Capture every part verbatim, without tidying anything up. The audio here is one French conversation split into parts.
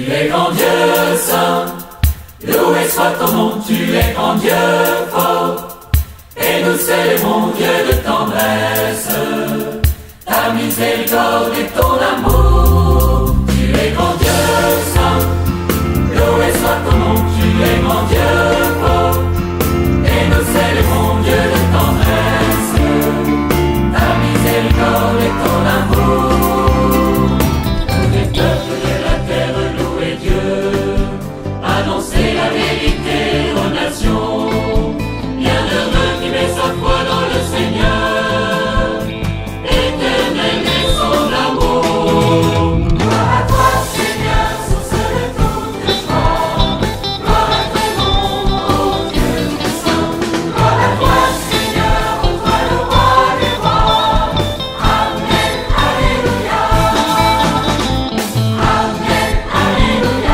es grand Dieu saint, loué soit ton nom, tu es grand Dieu fort, et nous célébrons Dieu de tendresse, ta miséricorde et ton amour. Tu es grand Dieu saint, loué soit ton nom, tu es grand Dieu fort, et nous célébrons Dieu de tendresse, ta miséricorde et ton amour. Tous les peuples de la terre, louez Dieu, annoncez la vérité aux nations. Bienheureux qui met sa foi dans le Seigneur, éternel est son amour. Gloire à toi, Seigneur, source de toute joie. Gloire à ton nom, ô Dieu très saint. Gloire à toi, Seigneur, ô toi le roi des rois. Amen, alléluia. Amen, alléluia.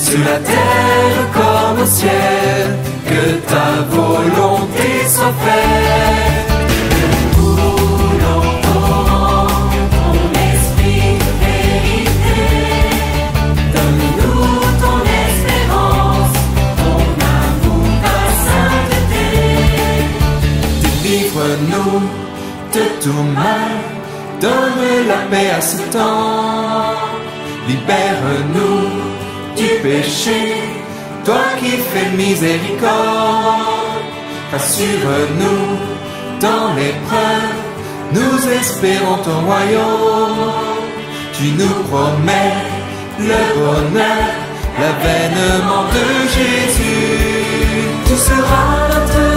sur la terre comme au ciel, que ta volonté soit faite. Délivre-nous de tout mal, donne la paix à ce temps. Libère-nous du péché, toi qui fais miséricorde. Rassure-nous dans l'épreuve, nous espérons ton royaume. Tu nous promets le bonheur, l'avènement de Jésus. Tu seras notre